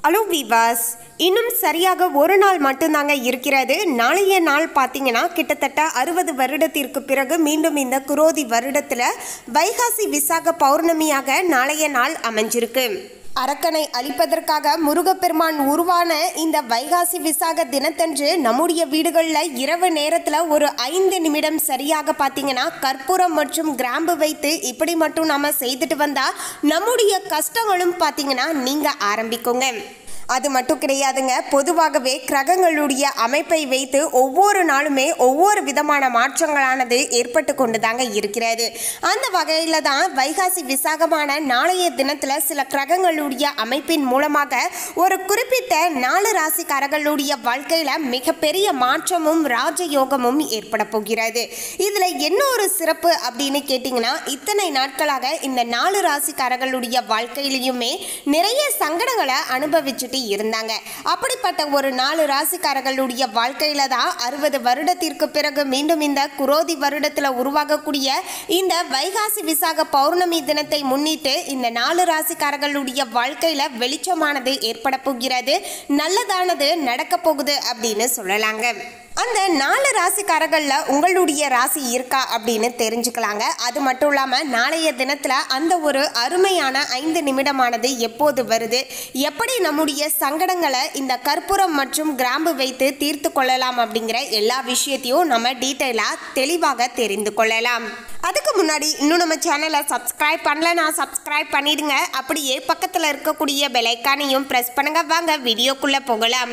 Hello viewers, இன்னும் சரியாக ஒரு நாள் மட்டும்தாங்க இருக்கிறது. நாளைய நாள் பார்த்தீங்கன்னா கிட்டத்தட்ட 60 வருடத்திற்கு பிறகு மீண்டும் இந்த குரோதி வருடத்தில் வைகாசி விசாக பௌர்ணமியாக நாளைய நாள் அமைஞ்சிருக்கு. அரக்கனை அழிப்பதற்காக முருகப்பெருமான் உருவான இந்த வைகாசி விசாக தினத்தன்று நம்முடைய வீடுகளில் இரவு நேரத்தில் ஒரு 5 நிமிடம் சரியாக பார்த்தீங்கன்னா கற்பூரம் மற்றும் கிராம்பு வைத்து இப்படி மட்டும் நம்ம செய்துட்டு வந்தால் நம்முடைய கஷ்டங்களும் பார்த்தீங்கன்னா நீங்க ஆரம்பிக்குங்க. அது மட்டும் கிடையாதுங்க, பொதுவாகவே கிரகங்களுடைய அமைப்பை வைத்து ஒவ்வொரு நாளுமே ஒவ்வொரு விதமான மாற்றங்களானது ஏற்பட்டு கொண்டு தாங்க இருக்கிறது. அந்த வகையில் தான் வைகாசி விசாகமான நாளைய தினத்தில் சில கிரகங்களுடைய அமைப்பின் மூலமாக ஒரு குறிப்பிட்ட 4 ராசிக்காரர்களுடைய வாழ்க்கையில் மிகப்பெரிய மாற்றமும் ராஜயோகமும் ஏற்பட போகிறது. இதில் என்ன ஒரு சிறப்பு அப்படின்னு கேட்டிங்கன்னா, இத்தனை நாட்களாக இந்த 4 ராசிக்காரர்களுடைய வாழ்க்கையிலையுமே நிறைய சங்கடங்களை அனுபவிச்சுட்டு இருந்தாங்க. அப்படிப்பட்ட ஒரு 4 ராசிக்காரர்களுடைய வாழ்க்கையில தான் 60 வருடத்திற்கு பிறகு மீண்டும் இந்த குரோதி வருடத்துல உருவாகக்கூடிய இந்த வைகாசி விசாக பௌர்ணமி தினத்தை முன்னிட்டு இந்த 4 ராசிக்காரர்களுடைய வாழ்க்கையில வெளிச்சமானது ஏற்பட போகிறது, நல்லதானது நடக்க போகுது அப்படின்னு சொல்லலாங்க. அந்த 4 ராசிக்காரர்களில் உங்களுடைய ராசி இருக்கா அப்படின்னு தெரிஞ்சுக்கலாங்க. அது மட்டும் இல்லாமல் நாளைய தினத்தில் அந்த ஒரு அருமையான 5 நிமிடமானது எப்போது வருது, எப்படி நம்முடைய சங்கடங்களை இந்த கற்பூரம் மற்றும் கிராம்பு வைத்து தீர்த்து கொள்ளலாம் அப்படிங்கிற எல்லா விஷயத்தையும் நம்ம டீட்டெயிலாக தெளிவாக தெரிந்து கொள்ளலாம். அதுக்கு முன்னாடி இன்னும் நம்ம சேனலை சப்ஸ்கிரைப் பண்ணலன்னா சப்ஸ்கிரைப் பண்ணிடுங்க. அப்படியே பக்கத்தில் இருக்கக்கூடிய பெல் ஐகானையும் ப்ரெஸ் பண்ணுங்க. வாங்க வீடியோக்குள்ளே போகலாம்.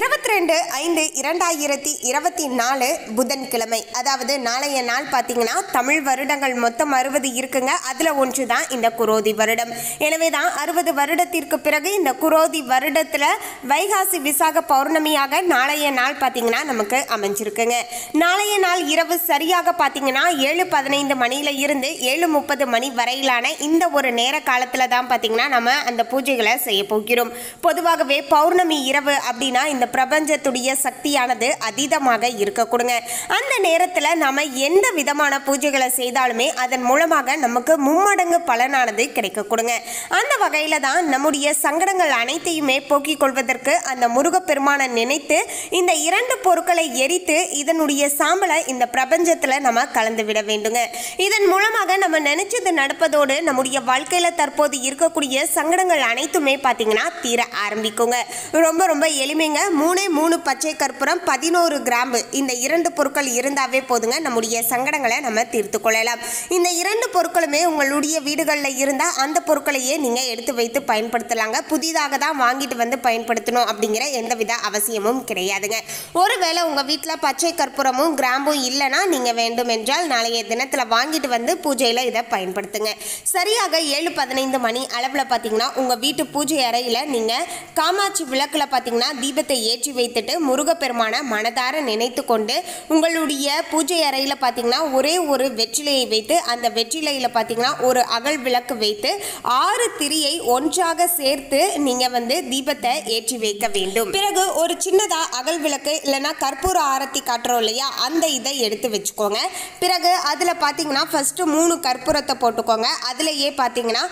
22/5/2024 புதன்கிழமை, அதாவது நாளைய நாள் பார்த்தீங்கன்னா தமிழ் வருடங்கள் மொத்தம் 60 இருக்குங்க. அதில் ஒன்று தான் இந்த குரோதி வருடம். எனவே தான் 60 வருடத்திற்கு பிறகு இந்த குரோதி வருடத்தில் வைகாசி விசாக பௌர்ணமியாக நாளைய நாள் பார்த்தீங்கன்னா நமக்கு அமைஞ்சிருக்குங்க. நாளைய நாள் இரவு சரியாக பார்த்தீங்கன்னா 7:15 மணியில இருந்து 7:30 மணி வரையிலான இந்த ஒரு நேர காலத்தில் தான் பார்த்தீங்கன்னா நம்ம அந்த பூஜைகளை செய்ய போகிறோம். பொதுவாகவே பௌர்ணமி இரவு அப்படின்னா இந்த பிரபஞ்சத்துடைய சக்தியானது அதீதமாக இருக்க கொடுங்க. அந்த நேரத்தில் நம்ம எந்த விதமான பூஜைகளை செய்தாலுமே அதன் மூலமாக நமக்கு மும்மடங்கு பலனானது கிடைக்க கொடுங்க. அந்த வகையில் தான் நம்முடைய சங்கடங்கள் அனைத்தையுமே போக்கிக் கொள்வதற்கு அந்த முருகப்பெருமானை நினைத்து இந்த 2 பொருட்களை எரித்து இதனுடைய சாம்பலை இந்த பிரபஞ்சத்தில் நம்ம கலந்து விட வேண்டுங்க. இதன் மூலமாக நம்ம நினைச்சது நடப்பதோடு நம்முடைய வாழ்க்கையில் தற்போது இருக்கக்கூடிய சங்கடங்கள் அனைத்துமே பார்த்தீங்கன்னா தீர ஆரம்பிக்குங்க. ரொம்ப ரொம்ப எளிமைங்க. 3 பச்சை கற்பூரம் 11 கிராம்பு இந்த 2 பொருட்கள் இருந்தாவே போதுங்க, நம்முடைய சங்கடங்களை நம்ம தீர்த்து கொள்ளலாம். இந்த 2 பொருட்களுமே உங்களுடைய வீடுகளில் இருந்தால் அந்த பொருட்களையே நீங்கள் எடுத்து வைத்து பயன்படுத்தலாங்க. புதிதாக தான் வாங்கிட்டு வந்து பயன்படுத்தணும் அப்படிங்கிற எந்தவித அவசியமும் கிடையாதுங்க. ஒருவேளை உங்கள் வீட்டில் பச்சை கற்பூரமும் கிராம்பும் இல்லைன்னா நீங்கள் வேண்டும் என்றால் நாளைய தினத்தில் வாங்கிட்டு வந்து பூஜையில் இதை பயன்படுத்துங்க. சரியாக 7:15 மணி அளவில் பார்த்தீங்கன்னா உங்கள் வீட்டு பூஜை அறையில் நீங்கள் காமாட்சி விளக்கில் பார்த்தீங்கன்னா தீபத்தை ஏற்றி வைத்துட்டு முருகப்பெருமான மனதார நினைத்து கொண்டு உங்களுடைய பூஜை அறையில் பார்த்தீங்கன்னா ஒரே ஒரு வெற்றிலையை வைத்து அந்த வெற்றிலையில் பார்த்தீங்கன்னா ஒரு அகல் விளக்கு வைத்து 6 திரியை ஒன்றாக சேர்த்து நீங்கள் வந்து தீபத்தை ஏற்றி வைக்க வேண்டும். பிறகு ஒரு சின்னதாக அகல் விளக்கு இல்லைன்னா கற்பூர ஆரத்தி காட்டுறோம் இல்லையா, அந்த இதை எடுத்து வச்சுக்கோங்க. பிறகு அதில் பார்த்தீங்கன்னா ஃபஸ்ட்டு 3 கற்பூரத்தை போட்டுக்கோங்க. அதிலேயே பார்த்தீங்கன்னா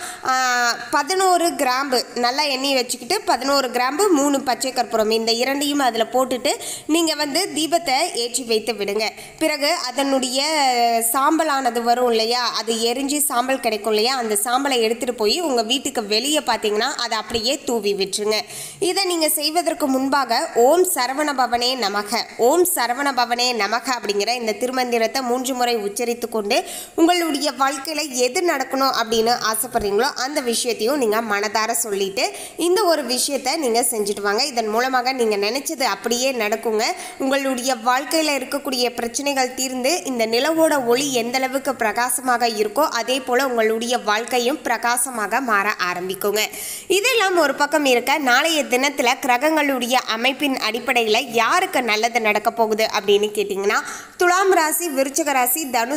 11 கிராம்பு நல்லா எண்ணெய் வச்சுக்கிட்டு 11 கிராம்பு 3 பச்சை கற்பூரம் இந்த 2ஐயும் அதில் போட்டுட்டு நீங்கள் வந்து தீபத்தை ஏற்றி வைத்து விடுங்க. பிறகு அதனுடைய சாம்பலானது வரும் இல்லையா, அது எரிஞ்சு சாம்பல் கிடைக்கும் இல்லையா, அந்த சாம்பலை எடுத்துகிட்டு போய் உங்கள் வீட்டுக்கு வெளியே பார்த்தீங்கன்னா அதை அப்படியே தூவி விட்டுருங்க. இதை நீங்கள் செய்வதற்கு முன்பாக ஓம் சரவண பவனே நமக, ஓம் சரவண பவனே நமக அப்படிங்கிற இந்த திருமந்திரத்தை 3 முறை உச்சரித்து கொண்டு உங்களுடைய வாழ்க்கையில் எது நடக்கணும் அப்படின்னு ஆசைப்படுறீங்களோ அந்த விஷயத்தையும் நீங்கள் மனதார சொல்லிட்டு இந்த ஒரு விஷயத்தை நீங்கள் செஞ்சுட்டு வாங்க. இதன் மூலமாக நீங்கள் நினைச்சது அப்படியே நடக்குங்க. உங்களுடைய வாழ்க்கையில் இருக்கக்கூடிய பிரச்சனைகள் தீர்ந்து இந்த நிலவோட ஒளி எந்த அளவுக்கு பிரகாசமாக இருக்கோ அதே போல் உங்களுடைய வாழ்க்கையும் பிரகாசமாக மாற ஆரம்பிக்குங்க. இதெல்லாம் ஒரு பக்கம் இருக்க, நாளைய தினத்தில் கிரகங்களுடைய அமைப்பின் அடிப்படையில் யாருக்கு நல்லது நடக்க போகுது அப்படின்னு கேட்டிங்கன்னா துலாம் ராசி, விருச்சிக ராசி, தனுசு ராசி,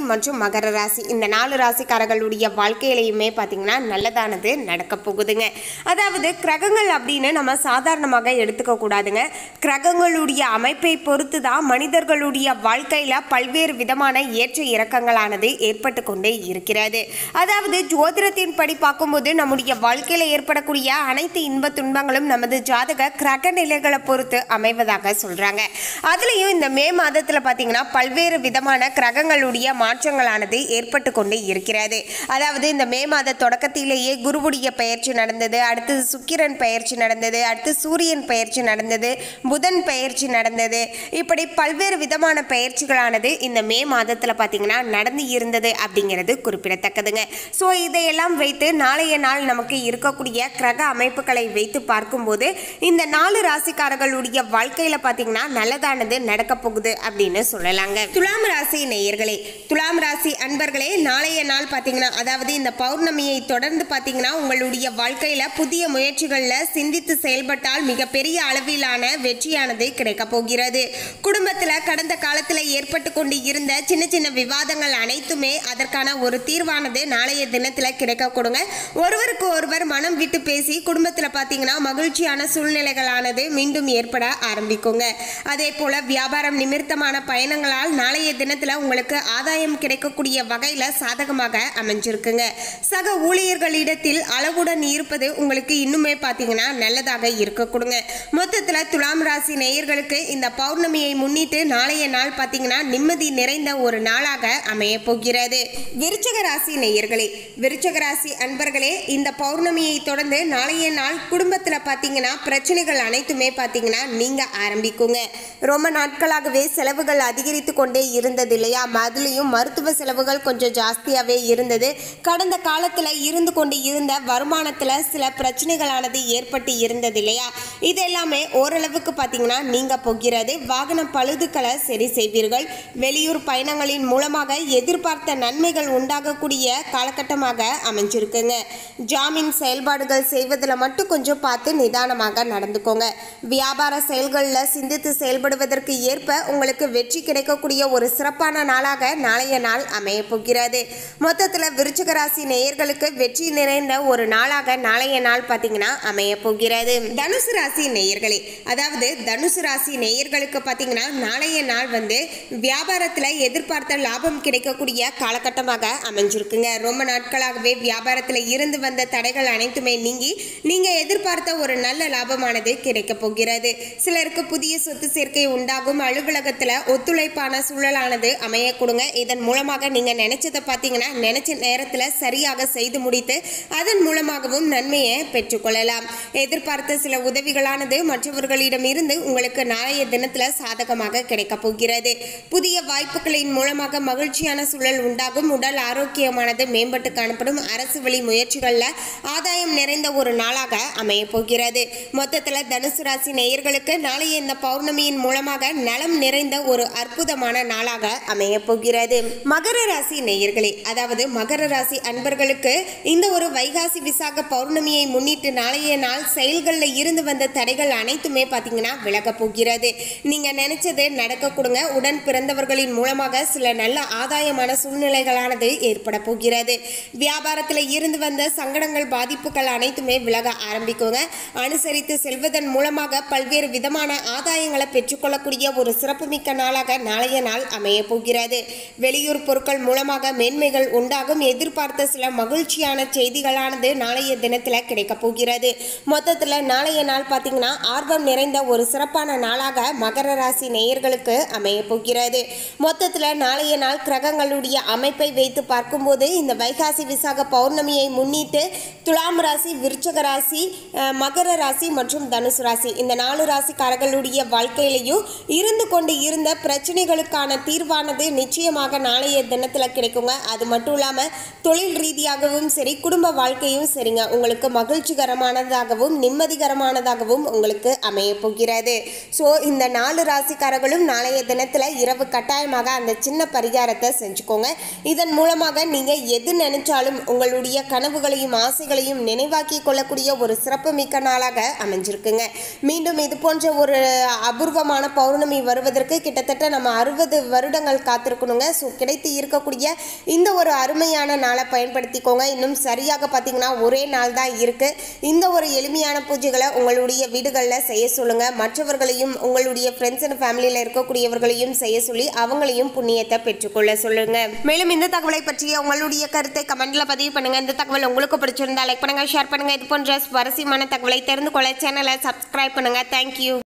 மற்றும் மகர ராசி இந்த 4 ராசிக்காரர்களுடைய வாழ்க்கையிலையுமே பார்த்தீங்கன்னா நல்லதானது நடக்க போகுதுங்க. அதாவது கிரகங்கள் அப்படின்னு நம்ம சாதாரணமாக எடுத்துக்க கூடாதுங்க. கிரகங்களுடைய அமைப்பை பொறுத்து தான் மனிதர்களுடைய வாழ்க்கையில் பல்வேறு விதமான ஏற்ற இறக்கங்களானது ஏற்பட்டு கொண்டே இருக்கிறது. அதாவது ஜோதிடத்தின் படி பார்க்கும்போது நம்முடைய வாழ்க்கையில் ஏற்படக்கூடிய அனைத்து இன்ப துன்பங்களும் நமது ஜாதக கிரக நிலைகளை பொறுத்து அமைவதாக சொல்கிறாங்க. அதுலேயும் இந்த மே மாதத்தில் பார்த்தீங்கன்னா பல்வேறு விதமான கிரகங்களுடைய மாற்றங்களானது ஏற்பட்டு கொண்டு இருக்கிறது. அதாவது இந்த மே மாத தொடக்கத்திலேயே குருவுடைய பெயர்ச்சி நடந்தது, அடுத்தது சுக்கிரன் பெயர்ச்சி நடந்தது, அடுத்து சூரியன் பெயர்ச்சி நடந்தது, புதன் பெயர்ச்சி நடந்தது. இப்படி பல்வேறு விதமான பெயர்ச்சிகளானது இந்த மே மாதத்தில் பார்த்தீங்கன்னா நடந்து இருந்தது அப்படிங்கிறது குறிப்பிடத்தக்கதுங்க. ஸோ இதையெல்லாம் வைத்து நாளைய நாள் நமக்கு இருக்கக்கூடிய கிரக அமைப்புகளை வைத்து பார்க்கும்போது இந்த 4 ராசிக்காரர்களுடைய வாழ்க்கையில் பார்த்தீங்கன்னா நல்லதானது நடக்க போகுது அப்படின்னு சொல்லலாங்க. துலாம் ராசி நேயர்களே, துலாம் ராசி அன்பர்களே, நாளைய நாள் பார்த்தீங்கன்னா அதாவது இந்த பௌர்ணமியை தொடர்ந்து பார்த்தீங்கன்னா உங்களுடைய வாழ்க்கையில் புதிய முயற்சிகளில் சிந்தித்து செயல்பட்டால் மிகப்பெரிய அளவிலான வெற்றியானது கிடைக்க போகிறது. குடும்பத்தில் கடந்த காலத்தில் ஏற்பட்டு கொண்டு இருந்த சின்ன சின்ன விவாதங்கள் அனைத்துமே அதற்கான ஒரு தீர்வானது நாளைய தினத்தில் கிடைக்க கொடுங்க. ஒருவருக்கு ஒருவர் மனம் விட்டு பேசி குடும்பத்தில் பார்த்தீங்கன்னா மகிழ்ச்சியான சூழ்நிலைகளானது மீண்டும் ஏற்பட ஆரம்பிக்குங்க. அதே போல வியாபாரம் நிமித்தமான பயணங்களால் நாளைய தினத்தில் உங்களுக்கு ஆதாயம் கிடைக்கக்கூடிய வகையில் சாதகமாக அமைஞ்சிருக்குங்க. சக ஊழியர்களிடத்தில் அளவுடன் இருப்பது உங்களுக்கு இன்னுமே பார்த்தீங்கன்னா நல்லதாக இருக்க கொடுங்க. மொத்தத்தில் துலாம் ராசி நேயர்களுக்கு இந்த பௌர்ணமியை முன்னிட்டு நாளைய நாள் பார்த்தீங்கன்னா நிம்மதி நிறைந்த ஒரு நாளாக அமைய போகிறது. விருச்சிக ராசி நேயர்களே, விருச்சிக ராசி அன்பர்களே, இந்த பௌர்ணமியை தொடர்ந்து நாளைய நாள் குடும்பத்தில் பார்த்தீங்கன்னா பிரச்சனைகள் அனைத்துமே பார்த்தீங்கன்னா நீங்க ஆரம்பிக்குங்க. ரொம்ப நாட்களாகவே செலவுகள் அதிகரித்து கொண்டே இருந்தது இல்லையா? அதுலேயும் மருத்துவ செலவுகள் கொஞ்சம் ஜாஸ்தியாகவே இருந்தது. கடந்த காலத்தில் இருந்து கொண்டு இருந்த வருமானத்தில் சில பிரச்சனைகளானது ஏற்பட்டு இருந்தது இல்லையா? இதெல்லாமே ஓரளவுக்கு பார்த்தீங்கன்னா நீங்க போகிறது. வாகன பழுதுகளை சரி செய்வீர்கள். வெளியூர் பயணங்களின் மூலமாக எதிர்பார்த்த நன்மைகள் உண்டாகக்கூடிய காலகட்டமாக அமைஞ்சிருக்குங்க. ஜாமீன் செயல்பாடுகள் செய்வதில் மட்டும் கொஞ்சம் பார்த்து நிதானமாக நடந்துக்கோங்க. வியாபார செயல்களில் சிந்தித்து செயல்படுவதற்கு ஏற்ப உங்களுக்கு வெற்றி கிடைக்கக்கூடிய ஒரு சிறப்பான நாளாக நாளைய நாள் அமைய போகிறது. மொத்தத்தில் விருச்சிக ராசி நேயர்களுக்கு வெற்றி நிறைந்த ஒரு நாளாக நாளைய நாள் பார்த்தீங்கன்னா அமைய போகிறது. தனுசு ராசி நேயர்களே, அதாவது தனுசு ராசி நேயர்களுக்கு பார்த்தீங்கன்னா நாளைய நாள் வியாபாரத்தில் எதிர்பார்த்த லாபம் கிடைக்கக்கூடிய காலகட்டமாக அமைஞ்சிருக்குங்க. ரொம்ப நாட்களாகவே வியாபாரத்தில் இருந்து வந்த தடைகள் அனைத்துமே நீங்கி நீங்க எதிர்பார்த்த ஒரு நல்ல லாபமானது கிடைக்க போகிறது. சிலருக்கு புதிய சொத்து சேர்க்கை உண்டாகும். அலுவலகத்தில் ஒத்துழைப்பான சூழலானது அமைய கொடுங்க. இதன் மூலமாக நீங்க நினைச்சதை பார்த்தீங்கன்னா நினைச்ச நேரத்தில் சரியாக செய்து முடித்து அதன் மூலமாகவும் நன்மையை பெற்றுக்கொள்ளலாம். எதிர்பார்த்த சில உதவிகளானது மற்றவர்களிடம் இருந்து உங்களுக்கு நாளைய தினத்தில் சாதகமாக கிடைக்க போகிறது. புதிய வாய்ப்புகளின் மூலமாக மகிழ்ச்சியான சூழல் உண்டாகும். உடல் ஆரோக்கியமானது மேம்பட்டு காணப்படும். அரசு வழி முயற்சிகளில் ஆதாயம் நிறைந்த ஒரு நாளாக அமைய போகிறது. மொத்தத்தில் தனுசு ராசி நேயர்களுக்கு நாளைய இந்த பௌர்ணமியின் மூலமாக நலம் நிறைந்த ஒரு அற்புதமான நாளாக அமைய போகிறது. மகர ராசி நேயர்களே, அதாவது மகர ராசி அன்பர்களுக்கு இந்த ஒரு வைகாசி விசாக பௌர்ணமியை முன்னிட்டு நாளைய நாள் செயல்களில் இருந்து வந்த தடைகள் அனைத்துமே பார்த்தீங்கன்னா விலக போகிறது. நீங்க நினைச்சது நடக்க கொடுங்க. உடன் பிறந்தவர்களின் மூலமாக சில நல்ல ஆதாயமான சூழ்நிலைகளானது ஏற்பட போகிறது. வியாபாரத்தில் இருந்து வந்த சங்கடங்கள் பாதிப்புகள் அனைத்துமே விலக ஆரம்பிக்குங்க. அனுசரித்து செல்வதன் மூலமாக பல்வேறு விதமான ஆதாயங்களை பெற்றுக்கொள்ளக்கூடிய ஒரு சிறப்புமிக்க நாளாக நாளைய நாள் அமைய போகிறது. வெளியூர் பொருட்கள் மூலமாக மேன்மைகள் உண்டாகும். எதிர்பார்த்த சில மகிழ்ச்சியான செய்திகளானது நாளைய தினத்தில் கிடைக்க போகிறது. மொத்தத்தில் நாளைய நாள் பார்த்தீங்கன்னா ஆர்வம் நிறைந்த ஒரு சிறப்பான நாளாக மகர ராசி நேயர்களுக்கு அமைய போகிறது. மொத்தத்தில் நாளைய நாள் கிரகங்களுடைய அமைப்பை வைத்து பார்க்கும்போது இந்த வைகாசி விசாக பௌர்ணமியை முன்னிட்டு துலாம் ராசி, விருச்சிக ராசி, மகர ராசி மற்றும் தனுசு ராசி இந்த 4 ராசிக்காரர்களுடைய வாழ்க்கையிலையும் இருந்து கொண்டு இருந்த பிரச்சனைகளுக்கான தீர்வானது நிச்சயமாக நாளைய தினத்தில் கிடைக்குங்க. அது மட்டும் இல்லாமல் தொழில் ரீதியாகவும் சரி, குடும்ப வாழ்க்கையும் சரிங்க, உங்களுக்கு மகிழ்ச்சிகரமானதாகவும் நிம்மதிகரமானதாகவும் உங்களுக்கு அமைய போகிறது. ஸோ இந்த 4 ராசிக்காரர்களும் நாளைய தினத்தில் இரவு கட்டாயமாக அந்த சின்ன பரிகாரத்தை செஞ்சுக்கோங்க. இதன் மூலமாக நீங்கள் எது நினைச்சாலும் உங்களுடைய கனவுகளையும் ஆசைகளையும் நினைவாக்கி கொள்ளக்கூடிய ஒரு சிறப்பு மிக்க நாளாக அமைஞ்சிருக்குங்க. மீண்டும் இது போன்ற ஒரு அபூர்வமான பௌர்ணமி வருவதற்கு கிட்டத்தட்ட நம்ம 60 வருடங்கள் காத்திருக்கணுங்க. ஸோ கிடைத்து இருக்கக்கூடிய இந்த ஒரு அருமையான நாளை பயன்படுத்திக்கோங்க. இன்னும் சரியாக பார்த்தீங்கன்னா ஒரே நாள் தான் இருக்குது. இந்த ஒரு எளிமையான பூஜைகளை உங்களுடைய வீடுகளில் செய்ய சொல்லுங்கள். மற்றவர்களையும் உங்களுடைய ஃப்ரெண்ட்ஸ் அண்ட் ஃபேமிலியில் இருக்கக்கூடியவர்களையும் செய்ய சொல்லி அவங்களையும் புண்ணியத்தை பெற்றுக்கொள்ள சொல்லுங்கள். மேலும் இந்த தகவலை பற்றிய உங்களுடைய கருத்தை கமெண்ட்ல பதிவு பண்ணுங்கள். இந்த தகவல் உங்களுக்கு பிடிச்சிருந்தா லைக் பண்ணுங்கள், ஷேர் பண்ணுங்கள். இது போன்ற சுவாரஸ்யமான தகவலை தெரிந்து கொள்ள சேனலை சப்ஸ்கிரைப் பண்ணுங்கள். தேங்க்யூ.